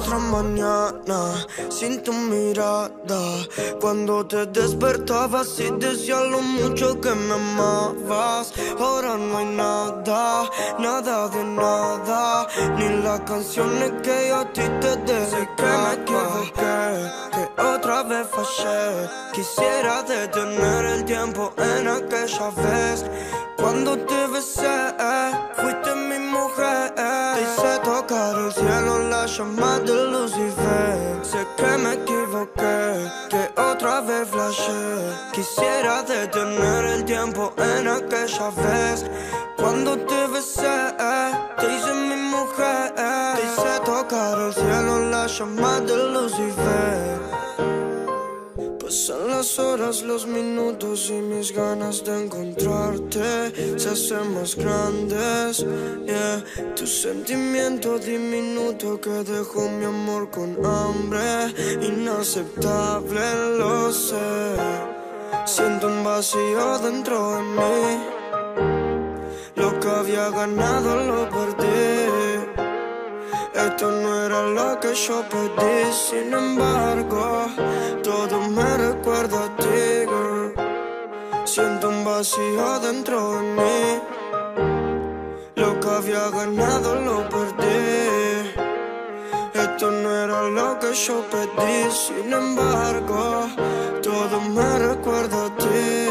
otra mañana sin tu mirada. Cuando te despertabas y decías lo mucho que me amabas. Ahora no hay nada, nada de nada, ni las canciones que yo a ti te dedicaba. Sé que me equivoqué, que otra vez fallé. Quisiera detener el tiempo en aquella vez. Cuando te besé, fuiste mi mujer. Te hice tocar el cielo, la llama de Lucifer. Sé que me equivoqué, que otra vez flashé. Quisiera detener el tiempo en aquella vez. Cuando te besé, te hice mi mujer. Te hice tocar el cielo, la llama de Lucifer. Pasan las horas, los minutos y mis ganas de encontrarte se hacen más grandes, yeah. Tu sentimiento diminuto que dejó mi amor con hambre, inaceptable, lo sé. Siento un vacío dentro de mí, lo que había ganado lo perdí. Esto no era lo que yo pedí, sin embargo, todo me recuerda a ti, girl. Siento un vacío dentro de mí, lo que había ganado lo perdí. Esto no era lo que yo pedí, sin embargo, todo me recuerda a ti.